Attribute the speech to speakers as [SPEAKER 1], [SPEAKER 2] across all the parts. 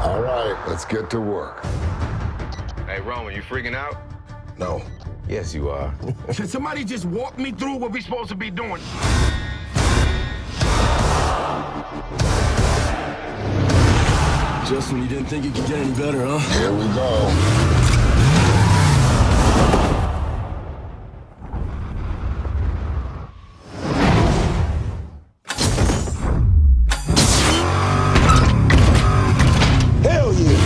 [SPEAKER 1] All right, let's get to work.
[SPEAKER 2] Hey, Roman, you freaking out?
[SPEAKER 1] No.
[SPEAKER 2] Yes, you are.
[SPEAKER 3] Can somebody just walk me through what we supposed to be doing?
[SPEAKER 4] Justin, you didn't think it could get any better, huh?
[SPEAKER 1] Here we go.
[SPEAKER 4] Hell yeah!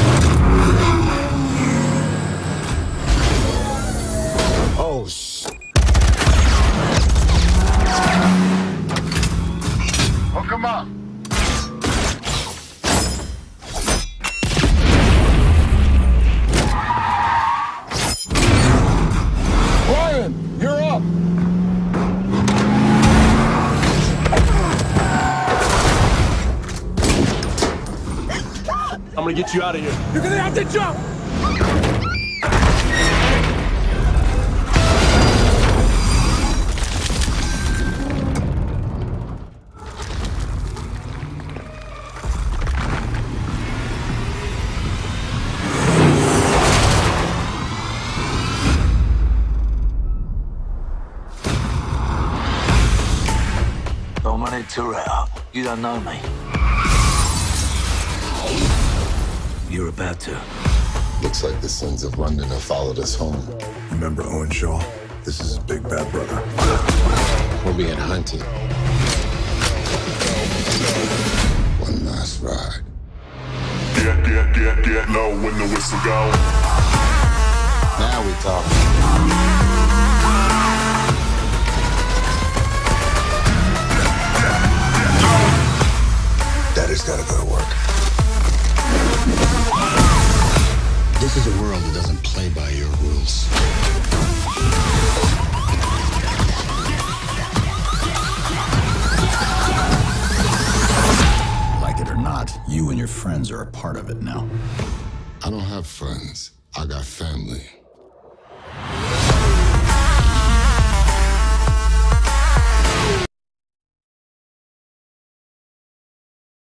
[SPEAKER 4] Oh,
[SPEAKER 1] Oh, come on.
[SPEAKER 4] Brian, you're up! I'm gonna get you out of here. You're gonna have to jump!
[SPEAKER 5] Dominic Toretto, you don't know me. You're about to.
[SPEAKER 1] Looks like the sins of London have followed us home.
[SPEAKER 6] Remember Owen Shaw? This is his big bad brother.
[SPEAKER 1] We're being hunted. One last ride.
[SPEAKER 7] Get low when the whistle go.
[SPEAKER 1] Now we talking.
[SPEAKER 6] Daddy's gotta go to work.
[SPEAKER 8] This is a world that doesn't play by your rules. Like it or not, you and your friends are a part of it now.
[SPEAKER 1] I don't have friends. I got family.